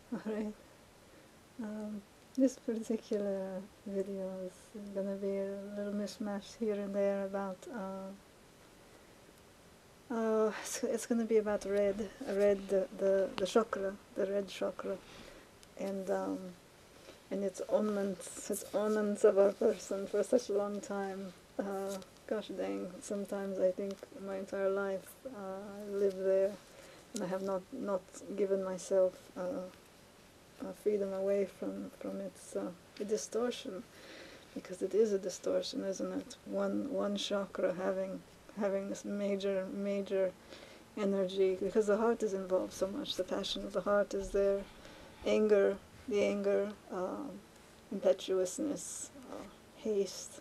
Alright. This particular video is gonna be a little mishmash here and there about it's gonna be about red, the chakra, the red chakra, and its ornaments of our person for such a long time. Gosh dang, sometimes I think my entire life I live there, and I have not given myself freedom away from its distortion, because it is a distortion, isn't it? One chakra having this major energy, because the heart is involved so much. The passion of the heart is there, the anger, impetuousness, haste.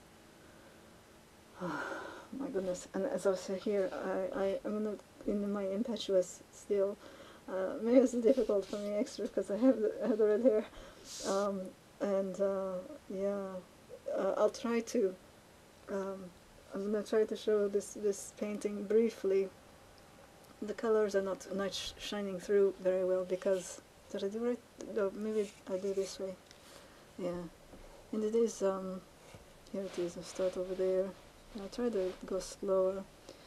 My goodness! And as I say here, I'm not in my impetuous still. Maybe it's difficult for me extra because I have the red hair, and yeah, I'll try to. I'm gonna try to show this painting briefly. The colors are not shining through very well because did I do it? No, maybe I do this way. Yeah, and it is here it is. I start over there. And I try to go slower.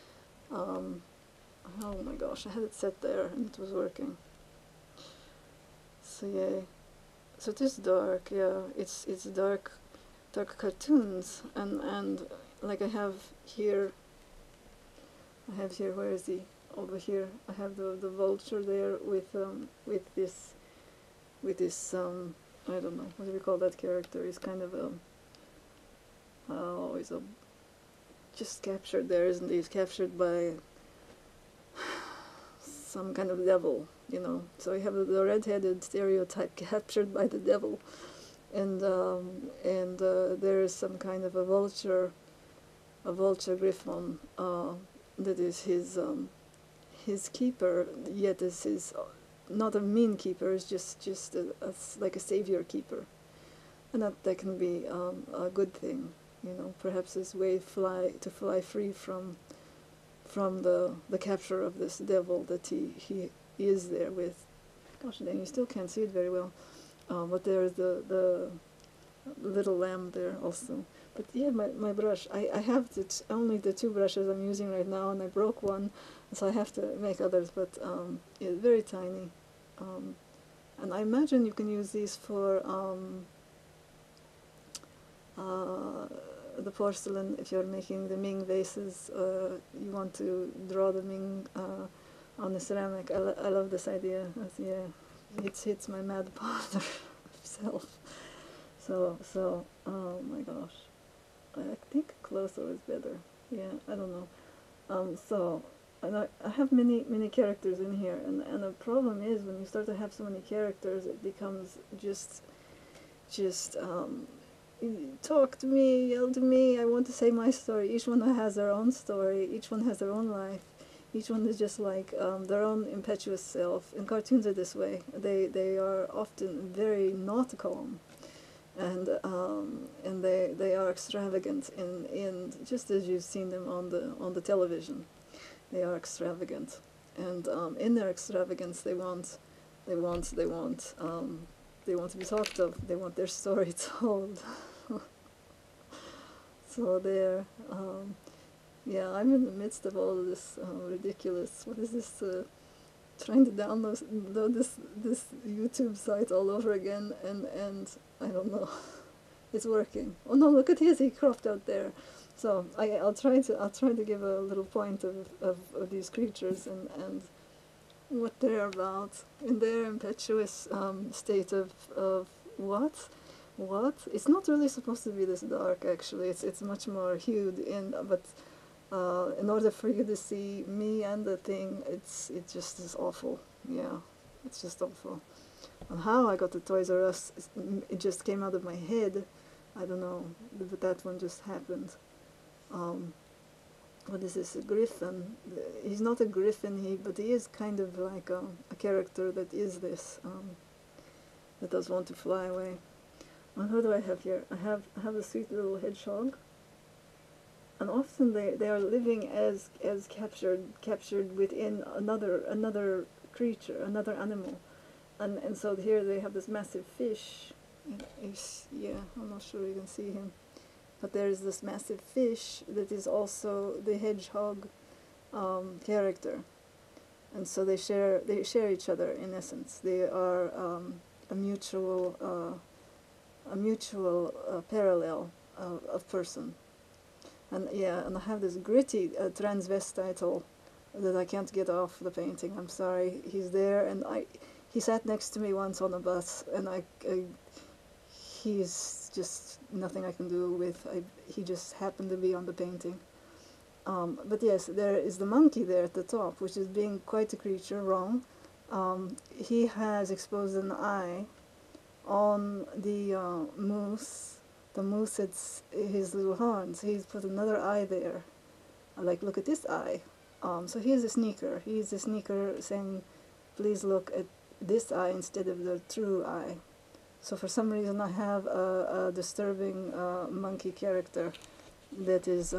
Oh my gosh, I had it set there and it was working. So yeah, so it is dark. Yeah, it's dark cartoons, and like I have here. Where is he? Over here. I have the vulture there with this I don't know, what do we call that character? He's kind of a he's a just captured there, isn't he? He's captured by some kind of devil, you know. So you have the red-headed stereotype captured by the devil, and there is some kind of a vulture griffon that is his keeper, yet is his not a mean keeper. It's just like a savior keeper, and that can be a good thing, you know. Perhaps his way to fly free from the capture of this devil that he is there with. Gosh dang, you still can't see it very well, but there's the little lamb there also. But yeah, my brush, I have only the two brushes I'm using right now, and I broke one, so I have to make others, but yeah, very tiny. And I imagine you can use these for the porcelain. If you're making the Ming vases, you want to draw the Ming on the ceramic. I love this idea. Yeah, it hits my mad father self. So oh my gosh, I think closer is better. Yeah, I don't know. So and I have many characters in here, and the problem is when you start to have so many characters, it becomes just talk to me, yell to me, I want to say my story. Each one has their own story, each one has their own life, each one is just like their own impetuous self. And cartoons are this way. They are often very not calm, and they are extravagant in just as you've seen them on the television. They are extravagant, and in their extravagance they want to be talked of. They want their story told. So there, yeah, I'm in the midst of all of this ridiculous. What is this? Trying to download this YouTube site all over again, and I don't know. It's working. Oh no! Look at his. He cropped out there. So I'll try to give a little point of these creatures and what they're about in their impetuous state of what. It's not really supposed to be this dark, actually. It's much more hued in, but in order for you to see me and the thing, it just is awful. Yeah, it's just awful. And how I got to Toys R Us, it just came out of my head. I don't know, but that one just happened. What is this? A griffin? He's not a griffin, but he is kind of like a character that is this, that does want to fly away. And what do I have here? I have a sweet little hedgehog, and often they are living as captured within another creature, another animal, and so here they have this massive fish. Yeah, I'm not sure you can see him, but there is this massive fish that is also the hedgehog character, and so they share each other in essence. They are a mutual parallel of person. And yeah, and I have this gritty transvestite that I can't get off the painting. I'm sorry. He's there, and he sat next to me once on a bus, and he's just nothing I can do with. He just happened to be on the painting. But yes, there is the monkey there at the top, which is being quite a creature, wrong. He has exposed an eye on the moose. The moose hits his little horns. He's put another eye there. Like, look at this eye. So he's a sneaker. He's a sneaker saying, please look at this eye instead of the true eye. So for some reason I have a disturbing monkey character that is,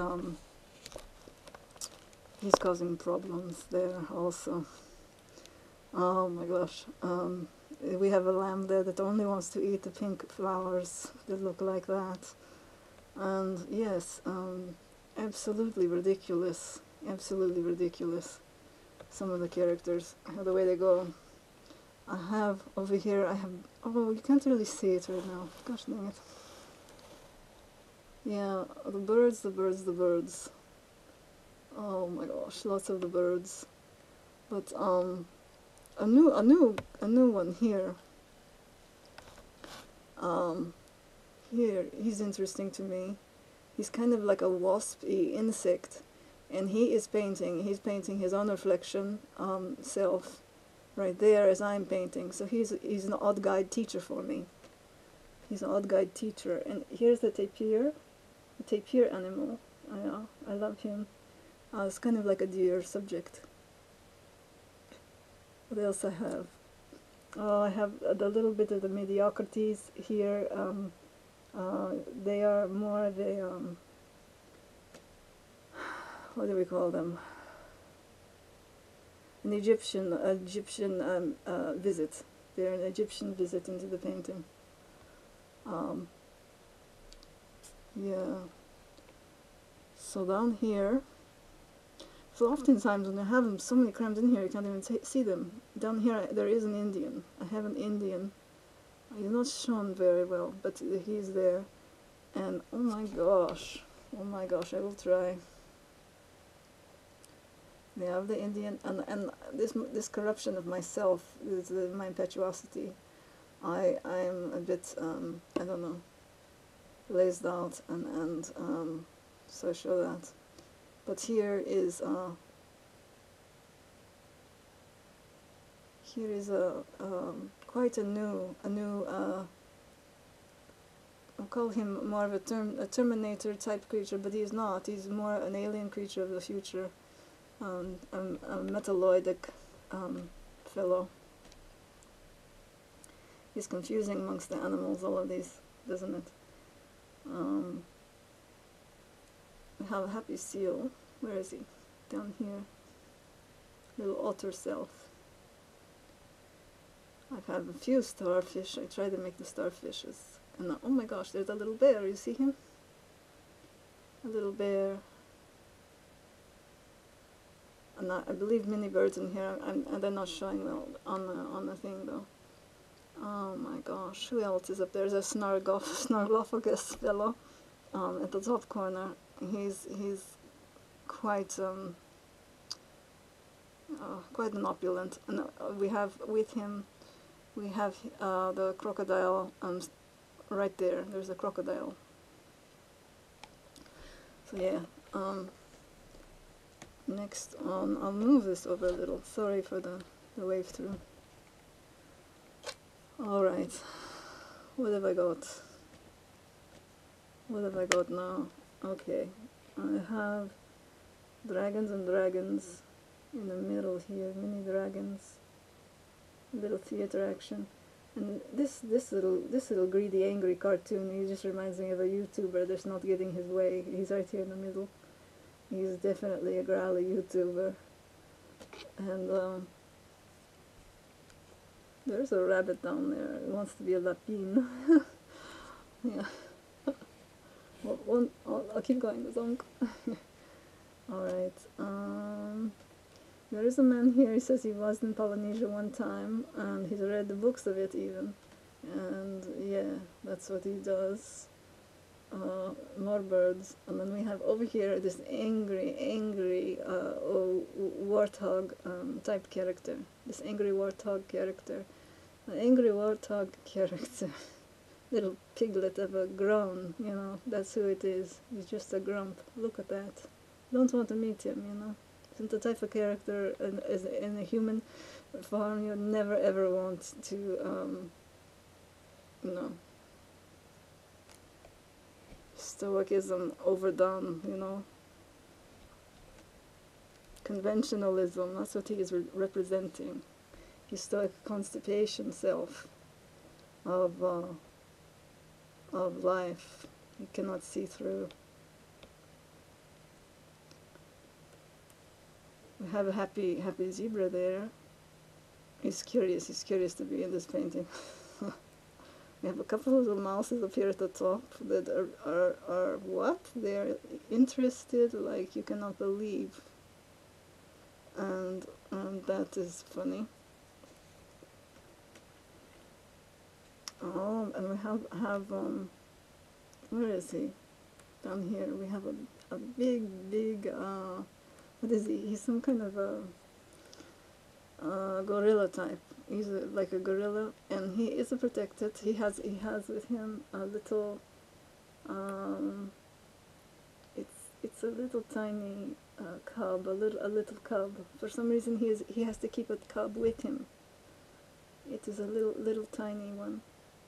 he's causing problems there also. Oh my gosh. We have a lamb there that only wants to eat the pink flowers that look like that. And yes, absolutely ridiculous. Absolutely ridiculous. Some of the characters, the way they go. I have over here, oh, you can't really see it right now. Gosh dang it. Yeah, the birds, the birds, the birds. Oh my gosh, lots of the birds. But a new one here. Here, he's interesting to me. He's kind of like a waspy insect, and he's painting his own reflection, self, right there as I'm painting. So he's an odd guide teacher for me. He's an odd guide teacher. And here's the tapir animal. I love him. It's kind of like a deer subject. What else I have? Oh, I have a little bit of the mediocrities here. They are more the, what do we call them? An Egyptian visit. They're an Egyptian visit into the painting. Yeah. So down here, so oftentimes when you have them so many crammed in here, you can't even see them. Down here there is an Indian. I have an Indian. He's not shown very well, but he's there. And oh my gosh, I will try. They have the Indian, and this corruption of myself is my impetuosity. I'm a bit I don't know, lazed out, and so I show that. But here is quite a new I'll call him more of a Terminator type creature, but he's not. He's more an alien creature of the future, a metalloidic fellow. He's confusing amongst the animals, all of these, doesn't it? We have a happy seal. Where is he? Down here. Little otter self. I have a few starfish. I try to make the starfishes. And oh my gosh, there's a little bear. You see him? A little bear. And I believe mini birds in here. And they're not showing well on the thing though. Oh my gosh, who else is up there? There's a snarglophagus fellow at the top corner. He's quite quite an opulent, and we have with him the crocodile right there. There's a crocodile. So yeah, next on, I'll move this over a little. Sorry for the wave through. Alright, what have I got? What have I got now? Okay, I have dragons and dragons in the middle here, mini dragons, little theater action, and this little greedy, angry cartoon. He just reminds me of a YouTuber that's not getting his way. He's right here in the middle. He's definitely a growly YouTuber, and There's a rabbit down there. It wants to be a lapine. Yeah. Well, I'll keep going. Zonk. Alright. There is a man here. He says he was in Polynesia one time, and he's read the books of it even. And yeah, that's what he does. More birds. And then we have over here this angry warthog type character. This angry warthog character. An angry warthog character. Little piglet of a grown, you know, that's who it is. He's just a grump. Look at that. Don't want to meet him, you know. Isn't the type of character in a human form you never ever want to, you know, stoicism overdone, you know. Conventionalism, that's what he is representing. His stoic constipation self of life. You cannot see through. We have a happy zebra there. He's curious to be in this painting. We have a couple of little mouses up here at the top that are what? They're interested like you cannot believe. And that is funny. Oh, and we have where is he? Down here we have a big what is he? He's some kind of a gorilla type. He's like a gorilla, and he is a protected. He has with him a little it's a little tiny cub, a little cub. For some reason he has to keep a cub with him. It is a little tiny one.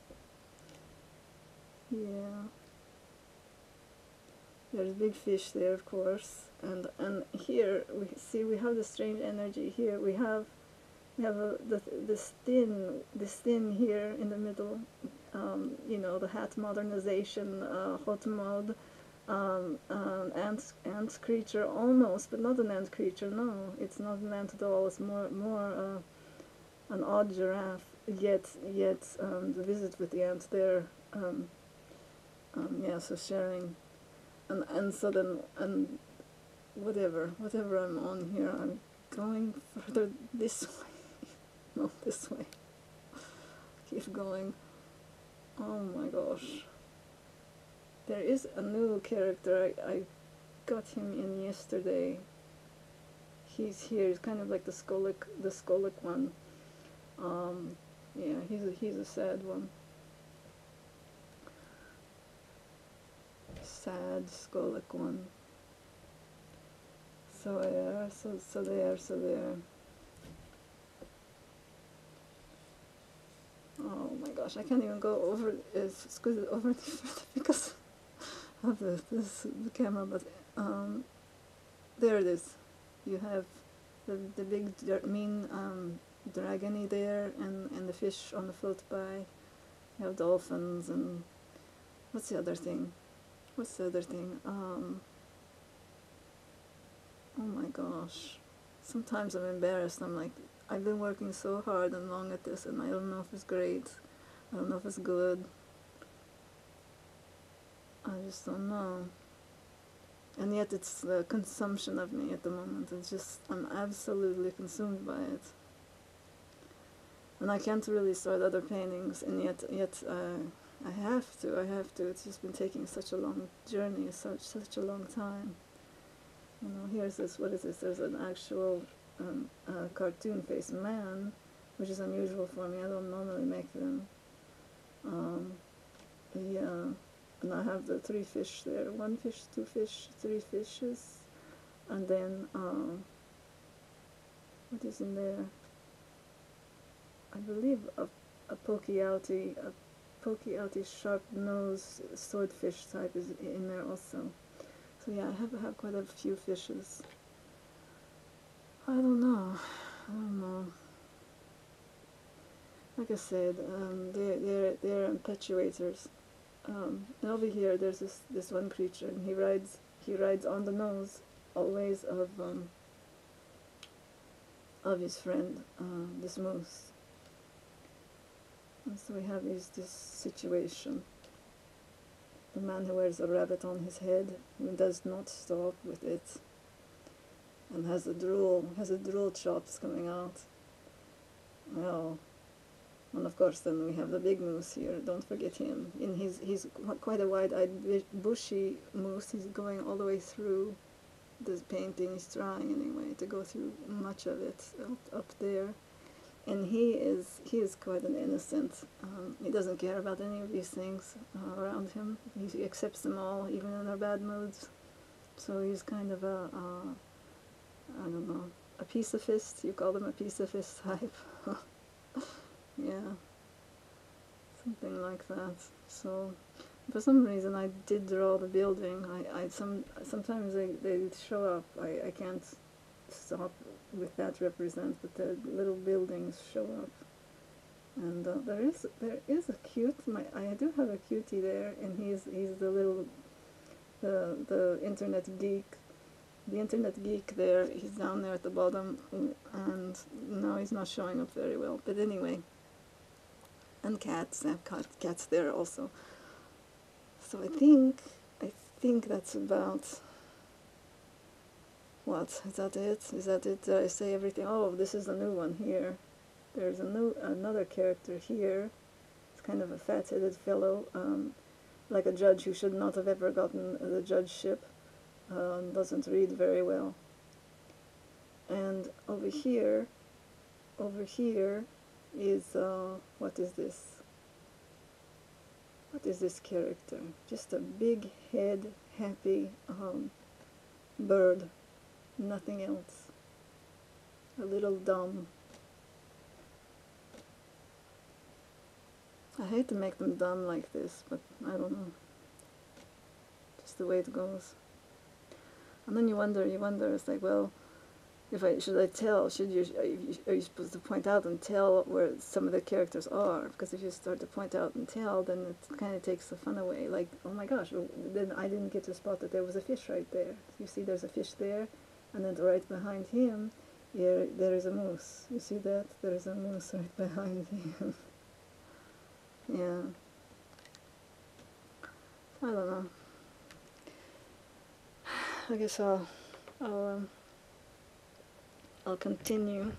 Yeah. There's big fish there, of course, and here we have the strange energy. Here we have this thin here in the middle. You know, the hat modernization, hot mode, ant creature almost, but not an ant creature. No, it's not an ant at all. It's more an odd giraffe. Yet the visit with the ant there. Yeah, so sharing, and so then, and whatever I'm on here, I'm going further this way, no, this way, keep going. Oh my gosh, there is a new character, I got him in yesterday. He's here, he's kind of like the scolic one. Yeah, he's a sad one. Sad scolic one. So there. Oh my gosh, I can't even go over over because of the camera, but there it is. You have the big mean dragony there, and the fish on the float by. You have dolphins, and what's the other thing? Oh my gosh. Sometimes I'm embarrassed. I'm like, I've been working so hard and long at this, and I don't know if it's great. I don't know if it's good. I just don't know. And yet it's the consumption of me at the moment. It's just, I'm absolutely consumed by it. And I can't really start other paintings, and yet I have to. It's just been taking such a long journey, such a long time. You know, here's this, what is this? There's an actual cartoon-faced man, which is unusual for me. I don't normally make them. Yeah, and I have the 3 fish there. 1 fish, 2 fish, 3 fishes. And then, what is in there? I believe a pokeouty sharp-nosed swordfish type is in there also. So yeah, I have quite a few fishes. I don't know. Like I said, they're impetuators. And over here, there's this one creature, and he rides on the nose always of his friend, this moose. And so we have this situation. The man who wears a rabbit on his head, who does not stop with it, and has the drool chops coming out. Well, and of course then we have the big moose here, don't forget him. He's quite a wide-eyed, bushy moose. He's going all the way through this painting. He's trying anyway to go through much of it up there. And he is quite an innocent. He doesn't care about any of these things around him. He accepts them all, even in their bad moods. So he's kind of I don't know, a pacifist. You call them a pacifist type. Yeah, something like that. So for some reason I did draw the building. Sometimes they show up. I can't stop with that represent, but the little buildings show up. And there is a cute. I do have a cutie there, and he's the little the internet geek. The internet geek there, he's down there at the bottom, and no, he's not showing up very well. But anyway, and cats. I have cats there also. So I think that's about. What is that? Is that it? Did I say everything? Oh, this is a new one here. There's another character here. It's kind of a fat-headed fellow, like a judge who should not have ever gotten the judgeship. Doesn't read very well. And over here is what is this? What is this character? Just a big head, happy bird. Nothing else. A little dumb. I hate to make them dumb like this, but I don't know. Just the way it goes. And then you wonder, it's like, well, should I tell? Are you supposed to point out and tell where some of the characters are? Because if you start to point out and tell, then it kind of takes the fun away. Like, oh my gosh, then I didn't get to spot that there was a fish right there. You see there's a fish there, and then right behind him, here, there is a moose. You see that? There is a moose right behind him. Yeah. I don't know. I guess I'll continue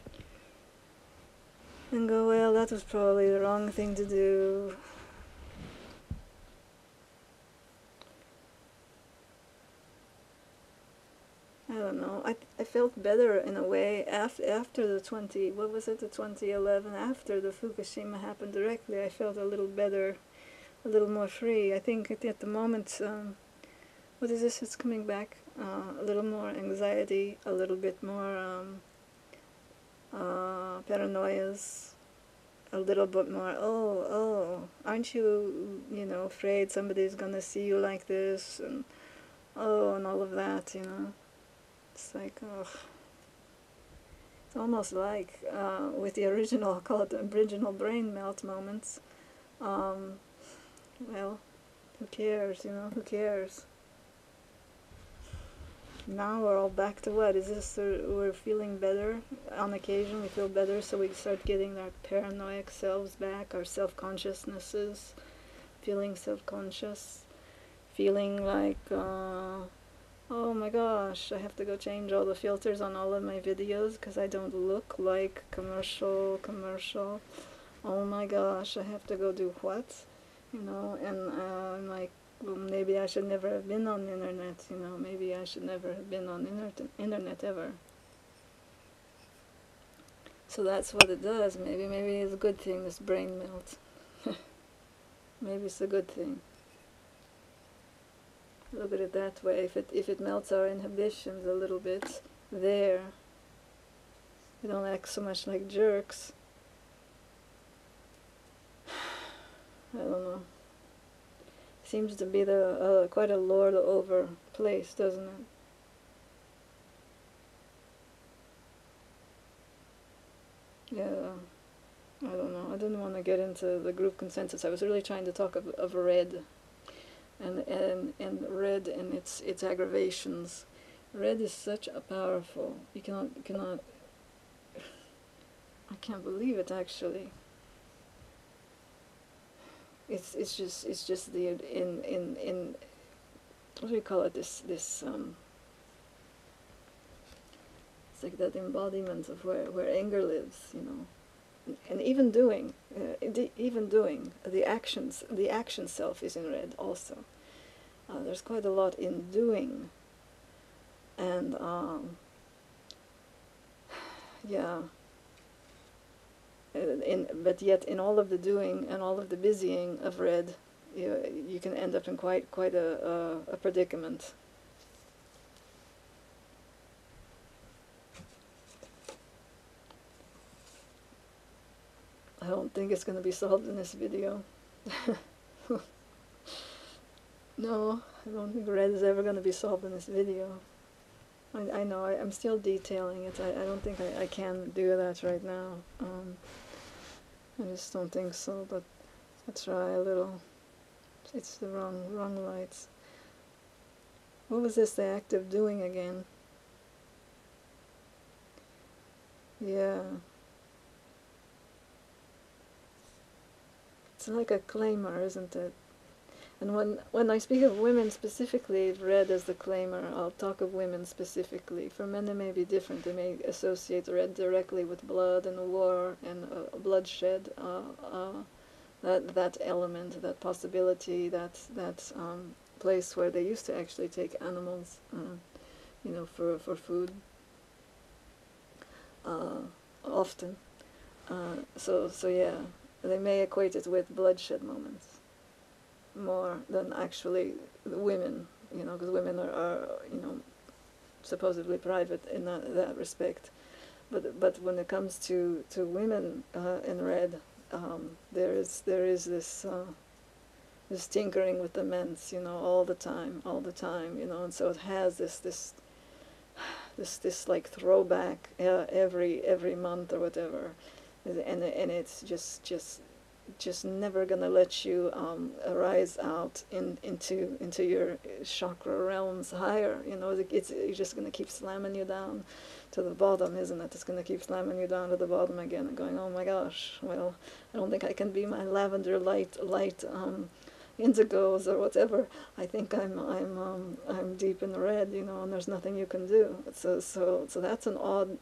and go, well, that was probably the wrong thing to do. I don't know. I felt better in a way after the 2011, after the Fukushima happened directly. I felt a little better, a little more free. I think at the moment, what is this? It's coming back. A little more anxiety, a little bit more paranoias, a little bit more, oh, aren't you, afraid somebody's gonna see you like this, and and all of that, It's like, ugh. It's almost like, with the original, I'll call it the original brain melt moments. Well, who cares, who cares? Now we're all back to what? Is this, we're feeling better? On occasion we feel better, so we start getting our paranoid selves back, our self-consciousnesses, feeling self-conscious, feeling like, oh my gosh, I have to go change all the filters on all of my videos because I don't look like commercial. Oh my gosh, I have to go do what? And I'm like, well, maybe I should never have been on the internet, maybe I should never have been on internet ever. So that's what it does. Maybe it's a good thing, this brain melt. Maybe it's a good thing. Look at it that way. If it melts our inhibitions a little bit, there, we don't act so much like jerks. I don't know. Seems to be the quite a lord over place, doesn't it? Yeah, I don't know. I didn't want to get into the group consensus. I was really trying to talk of red, and red and its aggravations. Red is such a powerful. You cannot. I can't believe it, actually. it's just the in what do you call it, this it's like that embodiment of where anger lives, you know. And even doing the action self is in red also. There's quite a lot in doing, and yeah, but yet in all of the doing and all of the busying of red, you can end up in quite a predicament. I don't think it's going to be solved in this video. No, I don't think red is ever going to be solved in this video. I know, I'm still detailing it. I don't think I can do that right now. I just don't think so, but I'll try a little. It's the wrong lights. What was this, the act of doing again? Yeah. It's like a claimer, isn't it? And when I speak of women specifically, red as the claimer, I'll talk of women specifically. For men it may be different. They may associate red directly with blood and war and bloodshed. That element, that possibility, that place where they used to actually take animals, you know, for food. Often. So yeah, they may equate it with bloodshed moments more than actually women, you know, because women are, you know, supposedly private in that respect. But when it comes to women in red, there is this this tinkering with the men's, you know, all the time, you know, and so it has this like throwback every month or whatever, and it's just never gonna let you arise out into your chakra realms higher. You know, it's just gonna keep slamming you down to the bottom, isn't it? It's gonna keep slamming you down to the bottom again and going, oh my gosh, well, I don't think I can be my lavender light indigos or whatever. I think I'm deep in the red, you know, and there's nothing you can do. So that's an odd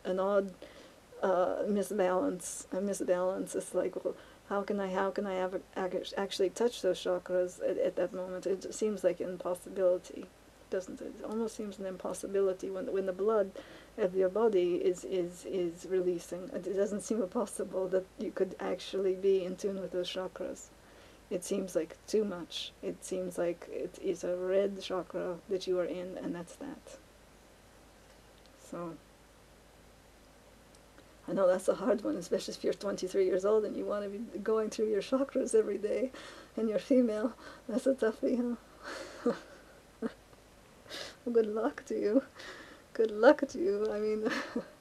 misbalance. A misbalance. It's like, well, how can I ever actually touch those chakras at that moment? It seems like an impossibility, doesn't it? It almost seems an impossibility when the blood of your body is releasing. It doesn't seem possible that you could actually be in tune with those chakras. It seems like too much. It seems like it is a red chakra that you are in, and that's that. So I know that's a hard one, especially if you're 23 years old and you want to be going through your chakras every day and you're female. That's a toughie, huh? Well, good luck to you. Good luck to you. I mean,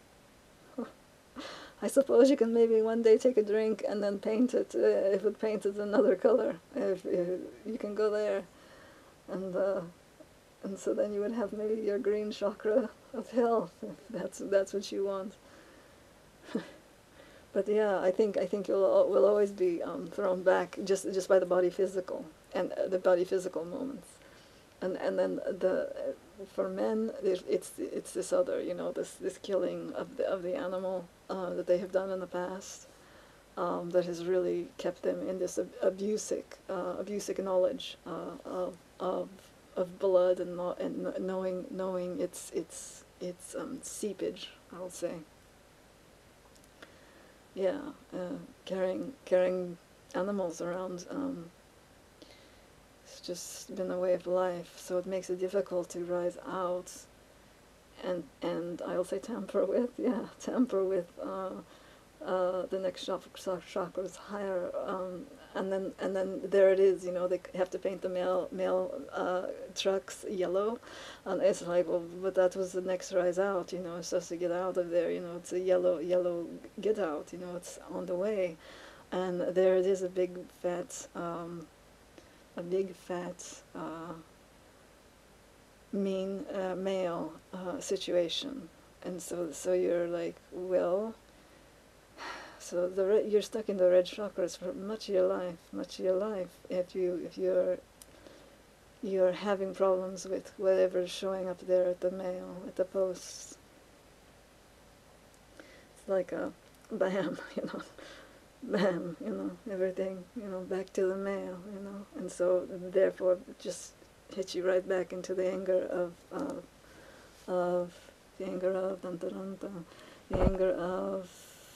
I suppose you can maybe one day take a drink and then paint it, if it painted another color. If you can go there. And so then you would have maybe your green chakra of health, if that's what you want. But yeah, I think we'll always be thrown back just by the body physical and the body physical moments, and then for men it's this other, you know, this killing of the animal that they have done in the past, that has really kept them in this abusic knowledge of blood and knowing its seepage, I'll say. Yeah, carrying animals around, it's just been a way of life, so it makes it difficult to rise out and I'll say tamper with the next chakras higher, and then there it is, you know, they have to paint the male trucks yellow, and it's like, well, but that was the next rise out, you know, it's just to get out of there, you know, it's a yellow get out, you know, it's on the way, and there it is, a big fat mean male situation, and so you're like, well, So you're stuck in the red chakras for much of your life. If you're having problems with whatever's showing up there at the mail, at the post. It's like a bam, bam, everything, back to the mail, and so therefore just hits you right back into the anger of the anger of dun, dun, dun, dun, the anger of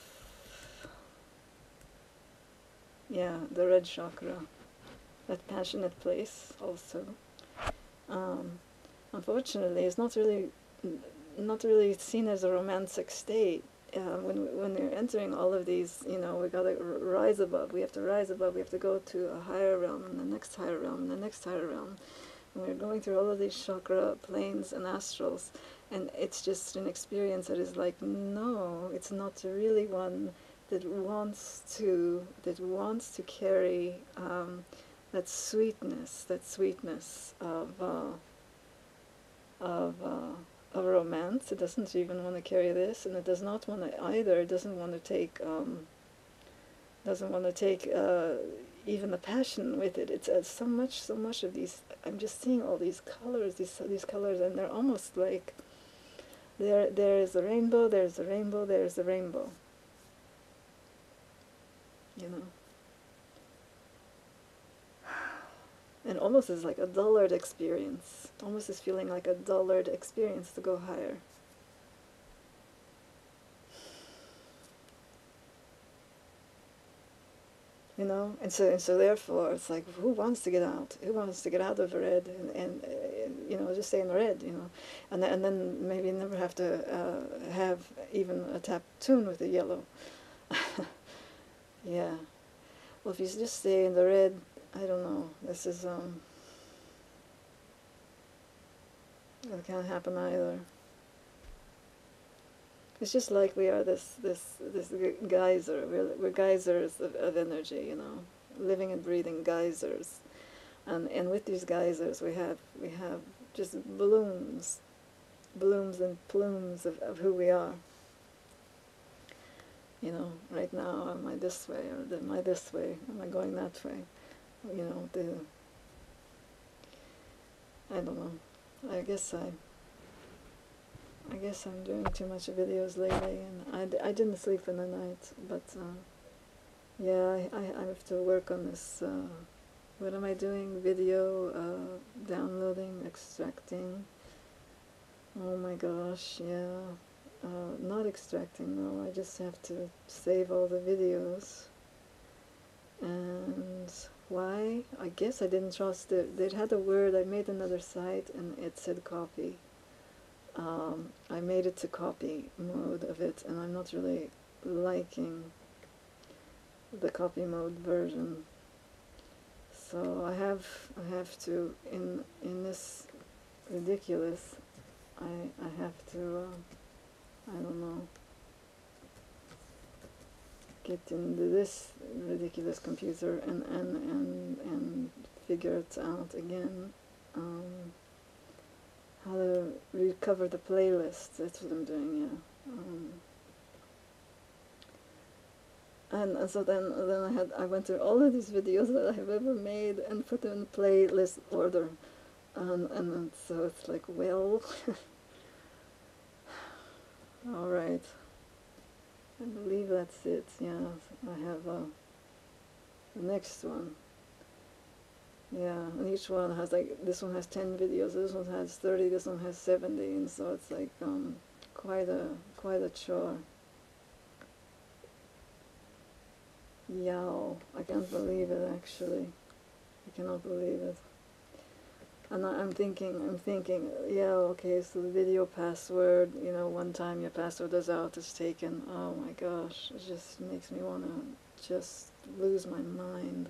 the red chakra, that passionate place also. Unfortunately, it's not really seen as a romantic state. When we're entering all of these, we gotta rise above. We have to rise above. We have to go to a higher realm, and the next higher realm, and the next higher realm. And we're going through all of these chakra planes and astrals, and it's just an experience that is like, no, it's not really one that wants to carry that sweetness of romance. It doesn't even want to carry this, and it does not want to either. It doesn't want to take even the passion with it. It's so much of these. I'm just seeing all these colors, these colors, and they're almost like there is a rainbow, there's a rainbow, there's a rainbow. And almost is like a dullard experience. Almost is feeling like a dullard experience to go higher. And so therefore it's like, who wants to get out? Who wants to get out of red and just stay in red, and then maybe never have to have even a tap tune with the yellow. Yeah. Well, if you just stay in the red, I don't know. This is that can't happen either. It's just like we are this geyser. We're geysers of energy, living and breathing geysers, and with these geysers we have just blooms and plumes of who we are. Right now, am I this way, or am I this way? Am I going that way? I don't know. I guess I'm doing too much videos lately, and I didn't sleep in the night, but yeah, I have to work on this. What am I doing? Video, downloading, extracting. Oh my gosh, yeah. Not extracting, no, I just have to save all the videos. And why? I guess I didn't trust it. They had a word, I made another site and it said copy. I made it to copy mode of it, and I'm not really liking the copy mode version. So I have to, in this ridiculous, I have to, I don't know, get into this ridiculous computer and figure it out again. How to recover the playlist. That's what I'm doing, yeah. And so then I went through all of these videos that I have ever made and put them in playlist order. And so it's like, well, all right. I believe that's it. Yeah, I have the next one. Yeah, and each one has like, this one has 10 videos, this one has 30, this one has 70, and so it's like quite a chore. Yow, I can't believe it actually. I cannot believe it. And I'm thinking, yeah, okay, so the video password, one time your password is out, it's taken. Oh my gosh, it just makes me want to just lose my mind.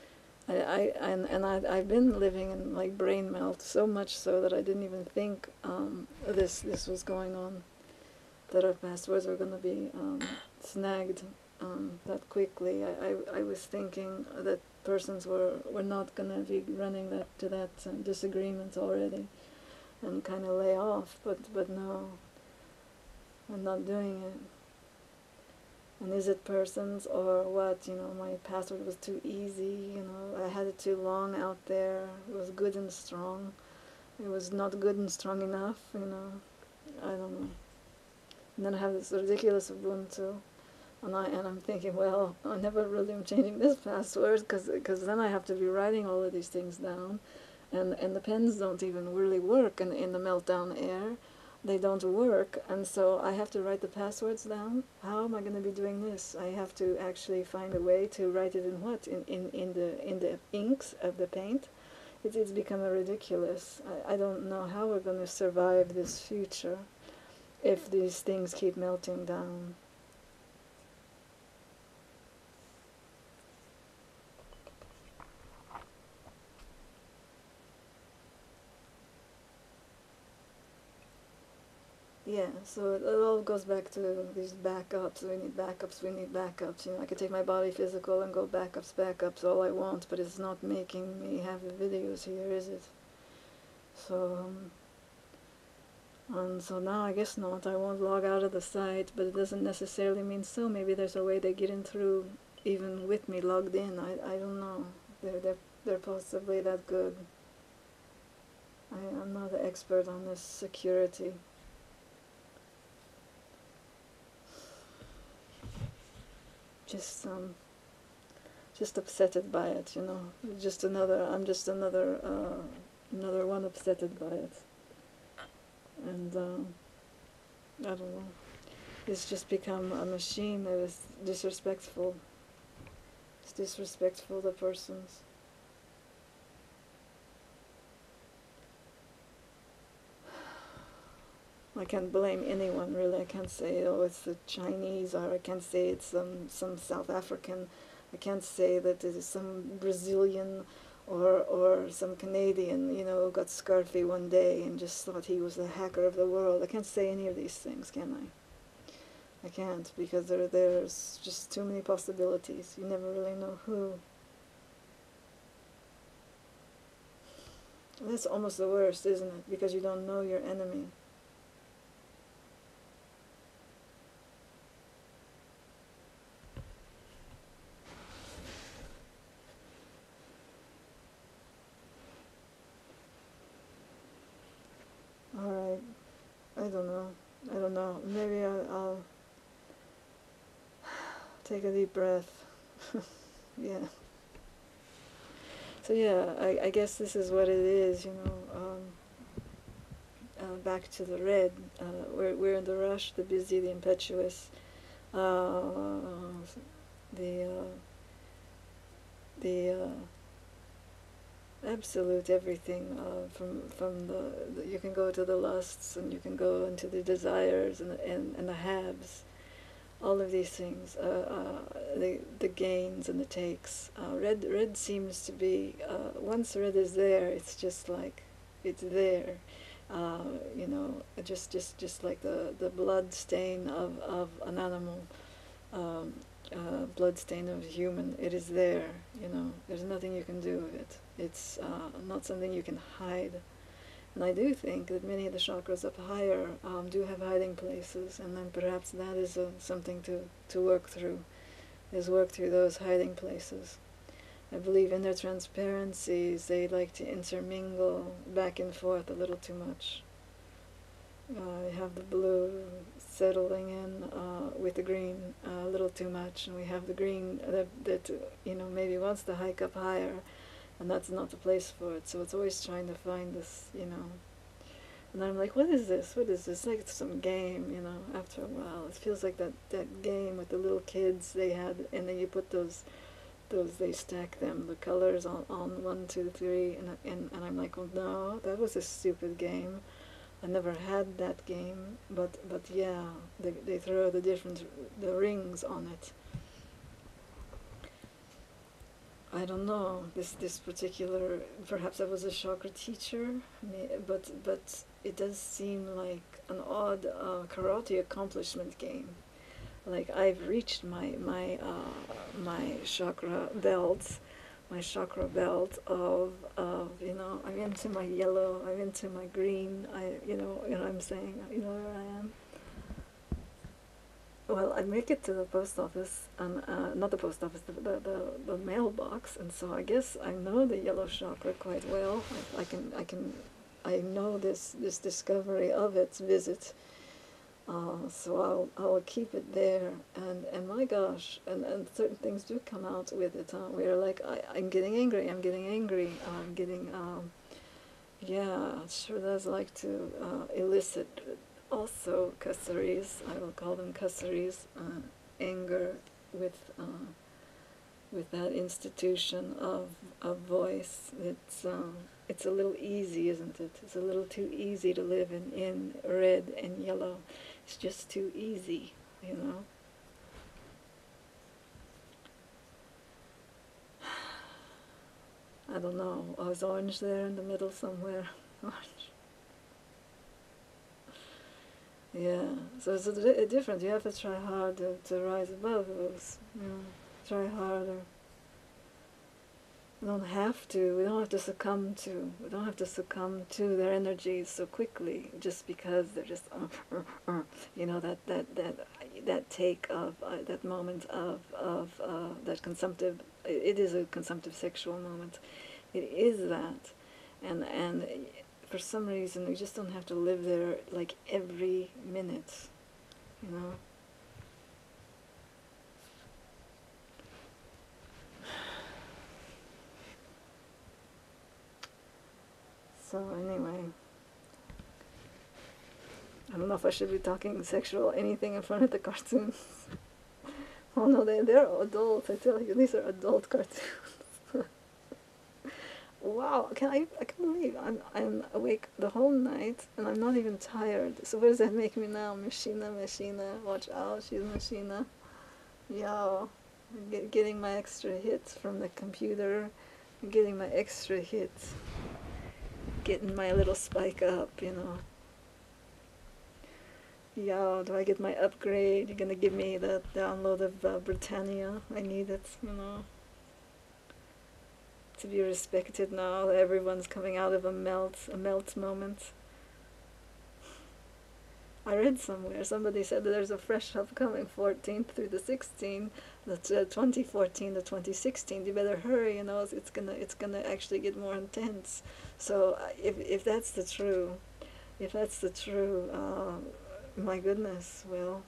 I've been living in like brain melt, so much so that I didn't even think this was going on, that our passwords were going to be snagged that quickly. I was thinking that persons were not going to be running that disagreement already and kind of lay off, but no, I'm not doing it. And is it persons or what? You know, my password was too easy, you know, I had it too long out there. It was good and strong. It was not good and strong enough, you know. I don't know. And then I have this ridiculous Ubuntu. And I'm thinking, well, I never really am changing this password because then I have to be writing all of these things down. And the pens don't even really work in the meltdown air. They don't work, and so I have to write the passwords down. How am I going to be doing this? I have to actually find a way to write it in what? In the inks of the paint? It's become ridiculous. I don't know how we're going to survive this future if these things keep melting down. Yeah, so it all goes back to these backups. We need backups, we need backups. You know, I could take my body physical and go backups, backups, all I want, but it's not making me have the videos here, is it? So, and so now I guess not. I won't log out of the site, but it doesn't necessarily mean so. Maybe there's a way they get in through even with me logged in. I don't know. They're possibly that good. I'm not an expert on this security. Just upsetted by it, you know. Just another. I'm just another one upsetted by it. And I don't know. It's just become a machine that is disrespectful. It's disrespectful to persons. I can't blame anyone, really. I can't say, oh, it's the Chinese, or I can't say it's some South African. I can't say that it is some Brazilian or some Canadian, you know, who got scurvy one day and just thought he was the hacker of the world. I can't say any of these things, can I? I can't, because there's just too many possibilities. You never really know who. That's almost the worst, isn't it? Because you don't know your enemy. Alright, I don't know, maybe I'll take a deep breath. Yeah. So yeah, I guess this is what it is, you know. Back to the red. We're in the rush, the busy, the impetuous, the absolute everything. From the you can go to the lusts, and you can go into the desires and the haves. All of these things, the gains and the takes. Red seems to be, once red is there, it's just like, it's there. You know, just like the blood stain of an animal, blood stain of a human. It is there, you know. There's nothing you can do with it. It's not something you can hide. And I do think that many of the chakras up higher do have hiding places, and then perhaps that is something to work through, is work through those hiding places. I believe in their transparencies, they like to intermingle back and forth a little too much. We have the blue settling in with the green a little too much, and we have the green that you know, maybe wants to hike up higher, and that's not the place for it. So it's always trying to find this, you know. And I'm like, what is this? What is this? Like some game, you know. After a while, it feels like that game with the little kids they had, and then you put those they stack them, the colors on 1, 2, 3, and I'm like, well, no, that was a stupid game. I never had that game, but yeah, they throw the rings on it. I don't know, this particular, perhaps I was a chakra teacher, but it does seem like an odd karate accomplishment game. Like, I've reached my chakra belt, of you know, I'm into my yellow, I'm into my green, you know what I'm saying, you know where I am. well, I make it to the post office, and not the post office, the mailbox, and so I guess I know the yellow chakra quite well. I know this discovery of its visit. So I'll keep it there, and my gosh, and certain things do come out with it. Where like I'm getting angry, I'm getting yeah, it sure does like to elicit also cusseries. I will call them cusseries, anger with that institution of voice. It's a little easy, isn't it? It's a little too easy to live in red and yellow. It's just too easy, you know. I don't know. Oh, is orange there in the middle somewhere? Orange. Yeah. So it's different. You have to try hard to rise above those. You know, try harder. We don't have to. We don't have to succumb to. We don't have to succumb to their energies so quickly, just because they're just, you know, that take of that moment of that consumptive. It is a consumptive sexual moment. It is that, and for some reason we just don't have to live there like every minute, you know. So anyway, I don't know if I should be talking sexual anything in front of the cartoons. Oh no, they're adult, I tell you, these are adult cartoons. Wow, I can't believe I'm awake the whole night and I'm not even tired. So what does that make me now? Machina, watch out, she's Machina. Yeah, getting my extra hits from the computer, getting my extra hits, getting my little spike up, you know. Yeah, do I get my upgrade? You're gonna give me the download of Britannia? I need it, you know. To be respected now. Everyone's coming out of a melt moment. I read somewhere, somebody said that there's a fresh upcoming 14th through the 16th, that's 2014 to 2016. You better hurry, you know, it's gonna actually get more intense. So if that's the true, my goodness, well,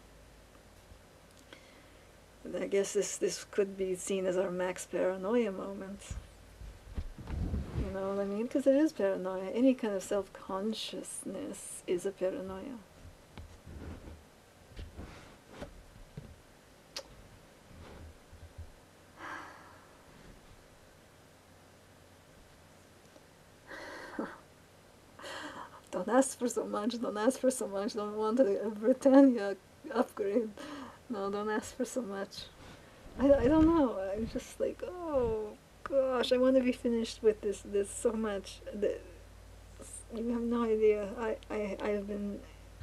I guess this could be seen as our max paranoia moment. You know what I mean? Because it is paranoia. Any kind of self-consciousness is a paranoia. Don't ask for so much, don't ask for so much, don't want a Britannia upgrade. No, don't ask for so much. I don't know, I'm just like, oh gosh, I want to be finished with this so much. You have no idea. I've been...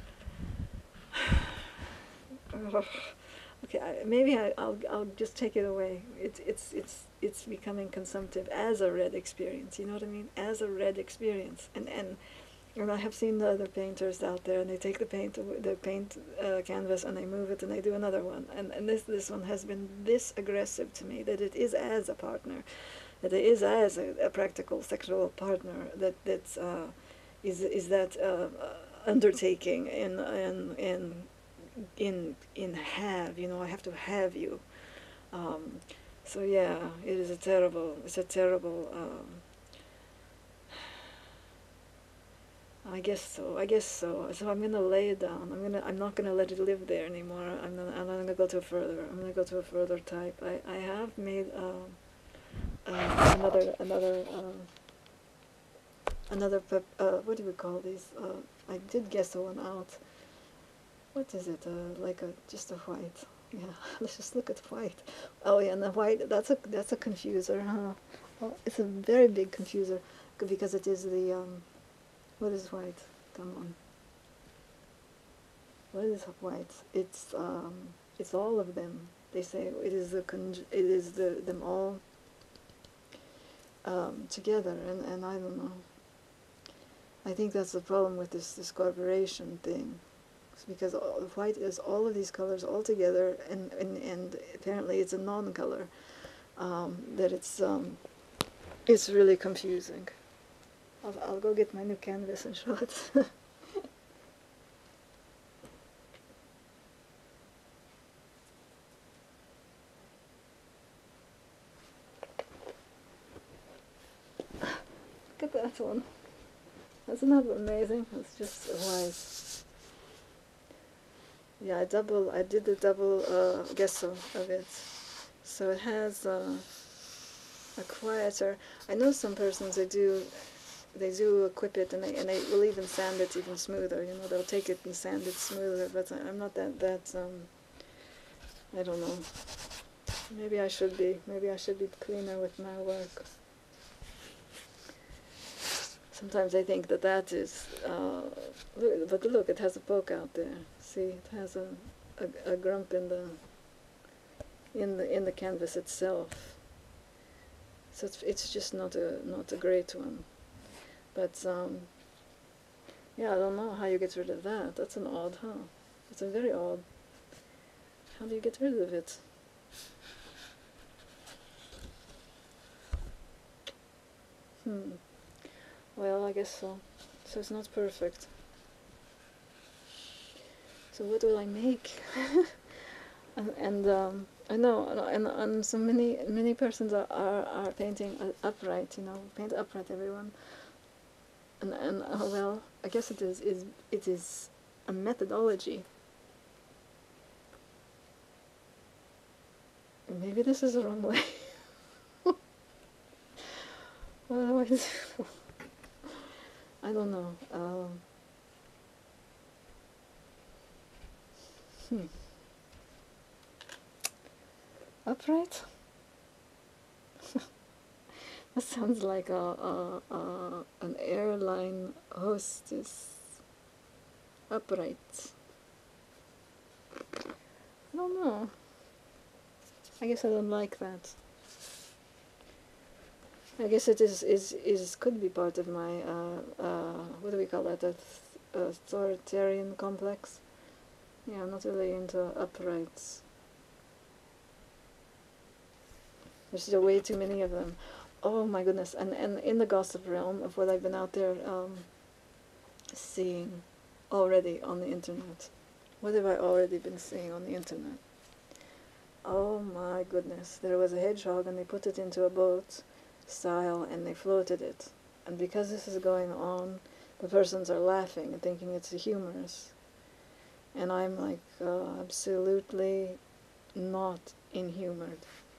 Okay, maybe I'll just take it away. It's becoming consumptive as a red experience. You know what I mean? As a red experience, and I have seen the other painters out there, and they take the paint canvas and they move it and they do another one, and this one has been this aggressive to me, that it is as a partner, that it is as a practical sexual partner, is that undertaking in have, you know, I have to have you. So yeah, it's a terrible. I guess so. So I'm gonna lay it down. I'm not gonna let it live there anymore. I'm not gonna go to a further. I'm gonna go to a further type. I have made another what do we call these? I did guess one out. What is it? Like just a white. Yeah, let's just look at white. Oh yeah, and the white. That's a confuser, huh? Well, it's a very big confuser because it is the what is white? Come on. What is white? It's all of them. They say it is them all together, and I don't know. I think that's the problem with this corporation thing. because white is all of these colors all together, and apparently it's a non-color, that it's really confusing. I'll go get my new canvas and show it. Look at that one. Isn't that amazing? It's just white. Yeah, I did the double gesso of it. So it has a quieter. I know some persons, they do equip it, and they will even sand it even smoother. You know, they'll take it and sand it smoother. But I'm not that I don't know. Maybe I should be cleaner with my work. Sometimes I think that is, but look, it has a poke out there. See, it has a grump in the canvas itself. So it's just not a great one. But yeah, I don't know how you get rid of that. That's an odd, huh? It's a very odd. How do you get rid of it? Well, I guess so. So it's not perfect. So what will I make? and I know, and so many persons are painting upright. You know, paint upright, everyone. And well, I guess it is a methodology. Maybe this is the wrong way. Otherwise, I don't know. Upright? That sounds like an airline hostess. Upright. I don't know. I guess I don't like that. I guess it could be part of my what do we call that? Authoritarian complex. Yeah, I'm not really into uprights. There's still way too many of them. Oh my goodness! And in the gossip realm of what I've been out there seeing already on the internet. What have I already been seeing on the internet? Oh my goodness! There was a hedgehog, and they put it into a boat style, and they floated it. And because this is going on, the persons are laughing and thinking it's humorous. And I'm like, absolutely not inhumored.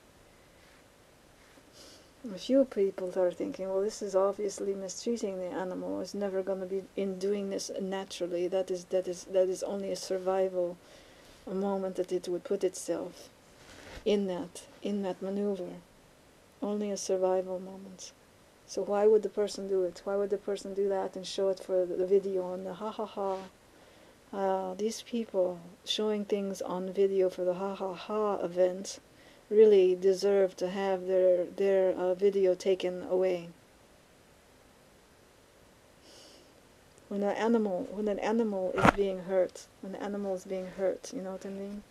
A few people are thinking, well, this is obviously mistreating the animal. It's never going to be in doing this naturally. That is only a survival, a moment that it would put itself in that maneuver. Only a survival moment. So why would the person do it? Why would the person do that and show it for the video and the ha ha ha? These people showing things on video for the ha ha ha event really deserve to have their video taken away. When an animal is being hurt, you know what I mean?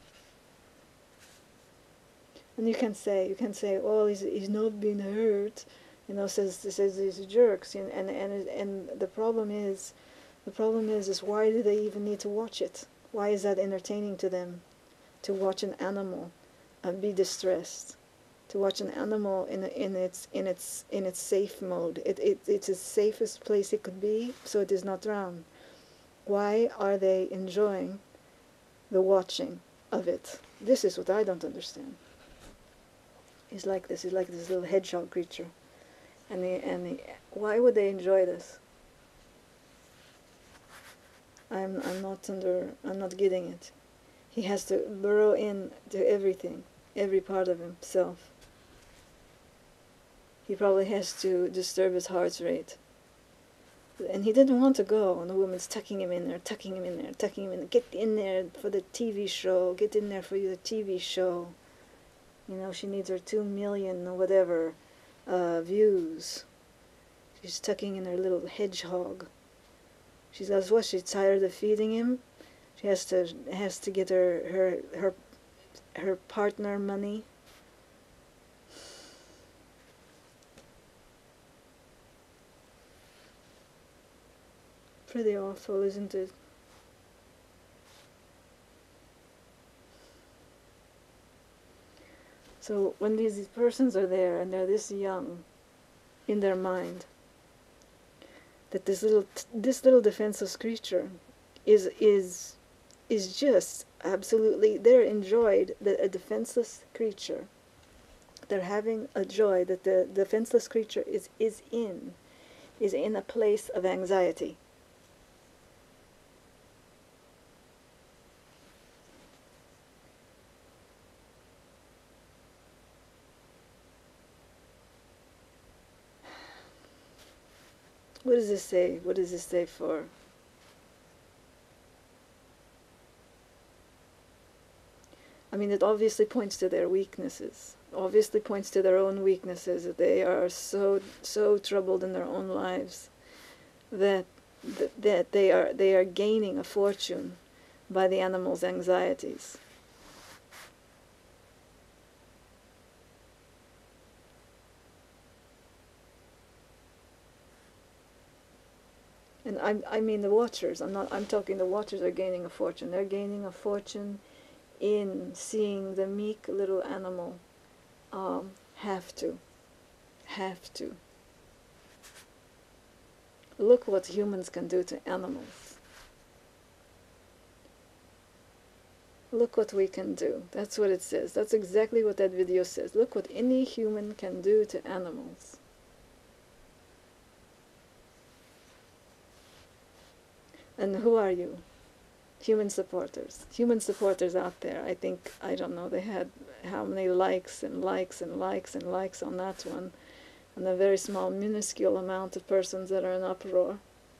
And you can say, oh, he's not being hurt, you know, says these jerks, and the problem is why do they even need to watch it? Why is that entertaining to them, to watch an animal be distressed, to watch an animal in its safe mode? It's the safest place it could be, so it is not drowned. Why are they enjoying the watching of it? This is what I don't understand. He's like this little hedgehog creature, and why would they enjoy this? I'm not getting it. He has to burrow in to everything, every part of himself. He probably has to disturb his heart rate. And he didn't want to go, and the woman's tucking him in there. Get in there for the TV show. Get in there for the TV show. You know, she needs her 2 million or whatever views. She's tucking in her little hedgehog. She says, what, she's tired of feeding him? She has to get her partner money. Pretty awful, isn't it? So when these persons are there and they're this young in their mind, that this little defenseless creature is just absolutely, they're enjoyed that a defenseless creature, they're having a joy that the defenseless creature is in a place of anxiety. What does this say? What does this say for? I mean, it obviously points to their weaknesses. Obviously points to their own weaknesses. That they are so troubled in their own lives that they are gaining a fortune by the animal's anxieties. And I mean the watchers. I'm talking the watchers are gaining a fortune. They're gaining a fortune in seeing the meek little animal have to. Look what humans can do to animals. Look what we can do. That's what it says. That's exactly what that video says. Look what any human can do to animals. And who are you? Human supporters. Human supporters out there. I think, I don't know, they had how many likes and likes and likes and likes on that one. And a very small, minuscule amount of persons that are in uproar.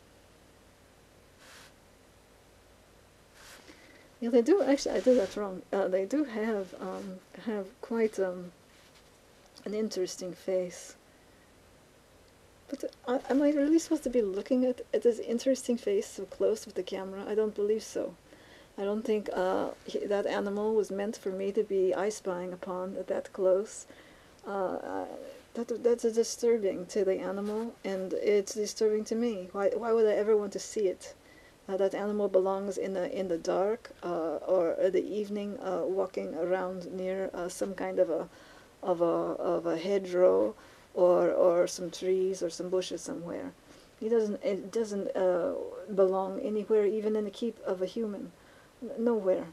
Yeah, they do, actually, I did that wrong. They do have quite an interesting face. But am I really supposed to be looking at this interesting face so close with the camera? I don't believe so. I don't think that animal was meant for me to be eye-spying upon that close. That's disturbing to the animal, and it's disturbing to me. Why would I ever want to see it? That animal belongs in the dark or the evening, walking around near some kind of a hedgerow. Or some trees or some bushes somewhere. It doesn't belong anywhere, even in the keep of a human. Nowhere.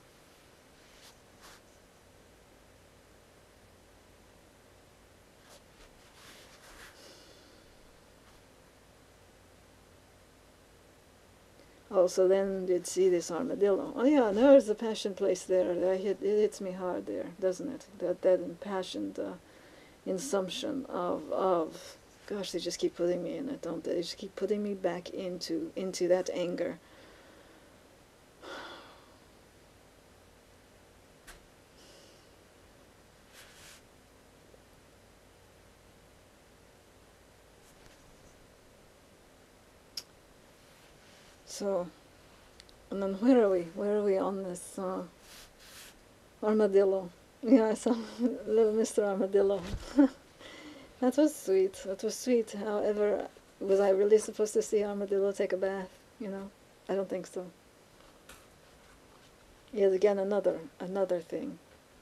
Oh, so then you'd see this armadillo. Oh yeah, there's the passion place there. It hits me hard there, doesn't it? That impassioned assumption of gosh, they just keep putting me in it, don't they? They just keep putting me back into that anger. So, and then where are we? Where are we on this armadillo? Yeah, I saw little Mr. Armadillo. That was sweet. That was sweet. However, was I really supposed to see Armadillo take a bath? You know, I don't think so. Yet again, another thing.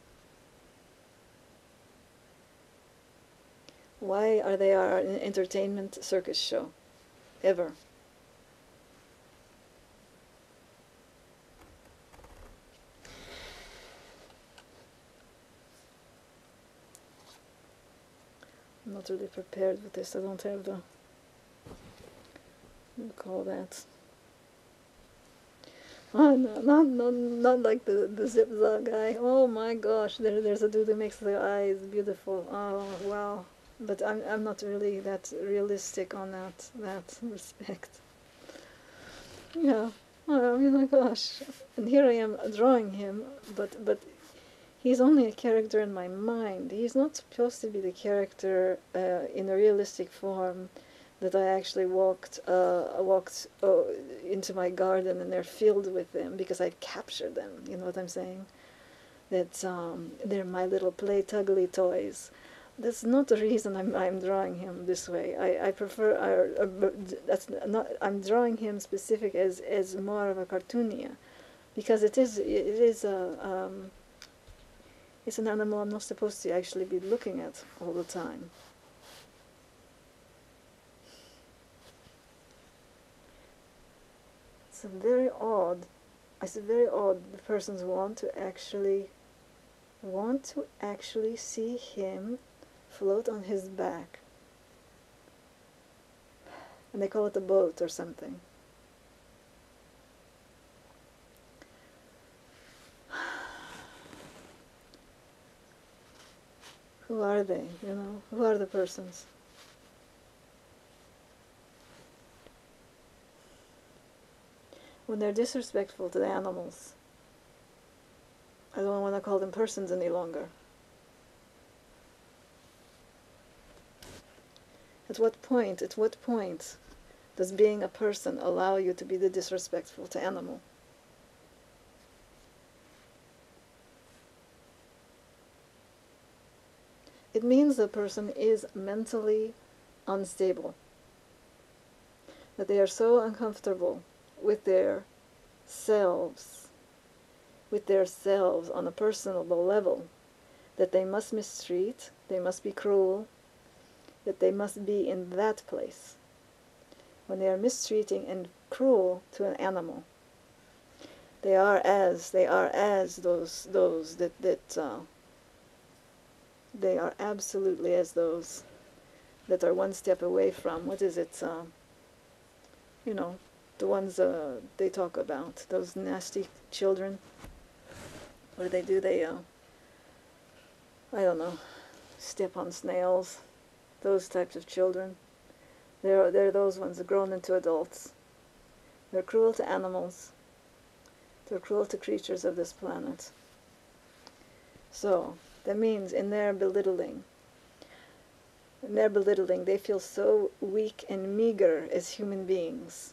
Why are they an entertainment circus show? Ever. I'm not really prepared with this. I don't have the, what do you call that? Oh, no, not like the zip-zag guy. Oh my gosh, there's a dude who makes the eyes beautiful. Oh wow, but I'm not really that realistic on that respect. Yeah, oh my gosh, and here I am drawing him, but he's only a character in my mind. He's not supposed to be the character in a realistic form that I actually walked into my garden and they're filled with them because I've captured them. You know what I'm saying? That they're my little play tuggly toys. That's not the reason I'm drawing him this way. I prefer that's not, I'm drawing him specific as more of a cartoonia, because it is it's an animal I'm not supposed to actually be looking at all the time. It's very odd. I said very odd. The persons want to actually see him float on his back, and they call it a boat or something. Who are they? You know, who are the persons? When they're disrespectful to the animals, I don't want to call them persons any longer. At what point does being a person allow you to be the disrespectful to animal? It means the person is mentally unstable, that they are so uncomfortable with their selves on a personal level, that they must mistreat, they must be cruel, that they must be in that place. When they are mistreating and cruel to an animal, they are as those that they are absolutely as those that are one step away from, what is it, you know, the ones they talk about, those nasty children. What do they do? They, I don't know, step on snails. Those types of children. They're those ones that grown into adults. They're cruel to animals. They're cruel to creatures of this planet. So, that means in their belittling, they feel so weak and meager as human beings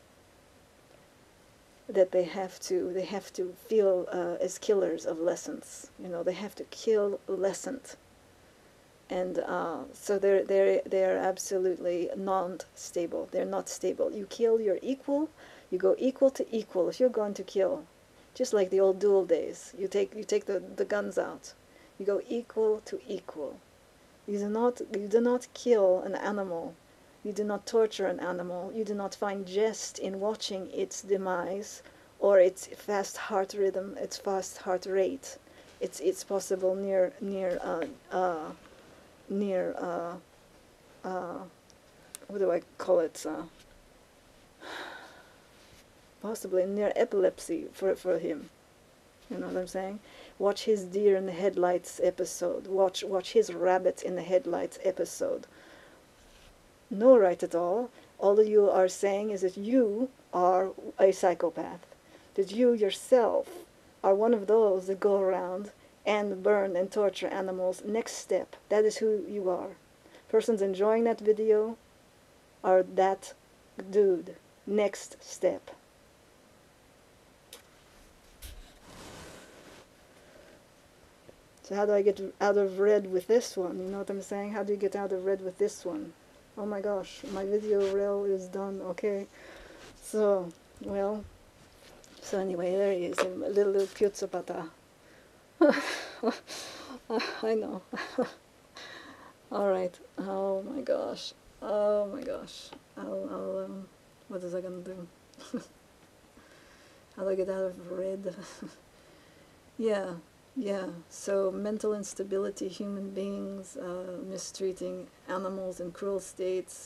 that they have to feel as killers of lessons. You know, they have to kill lessons. And so they're absolutely non-stable. They're not stable. You kill your equal, you go equal to equal. If you're going to kill, just like the old duel days, you take the guns out. You go equal to equal. You do not kill an animal. You do not torture an animal. You do not find jest in watching its demise or its fast heart rhythm, its fast heart rate. It's possible near what do I call it? Possibly near epilepsy for him. You know what I'm saying? Watch his deer in the headlights episode. Watch his rabbit in the headlights episode. No right at all. All you are saying is that you are a psychopath. That you yourself are one of those that go around and burn and torture animals. Next step. That is who you are. Persons enjoying that video are that dude. Next step. So how do I get out of red with this one? You know what I'm saying? How do you get out of red with this one? Oh my gosh, my video reel is done. Okay. So, well, so anyway, there he is, a little pizza. I know. Alright. Oh my gosh. Oh my gosh. What is I gonna do? How do I get out of red? Yeah. So mental instability, human beings, mistreating animals in cruel states,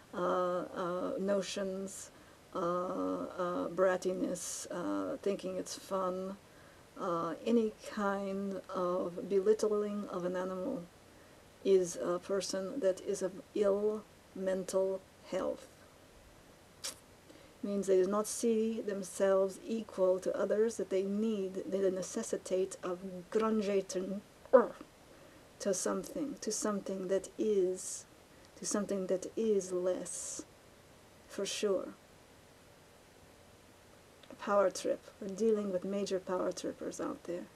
notions, brattiness, thinking it's fun, any kind of belittling of an animal is a person that is of ill mental health. Means they do not see themselves equal to others, that they necessitate of grungating to something that is less. for sure. A power trip. We're dealing with major power trippers out there.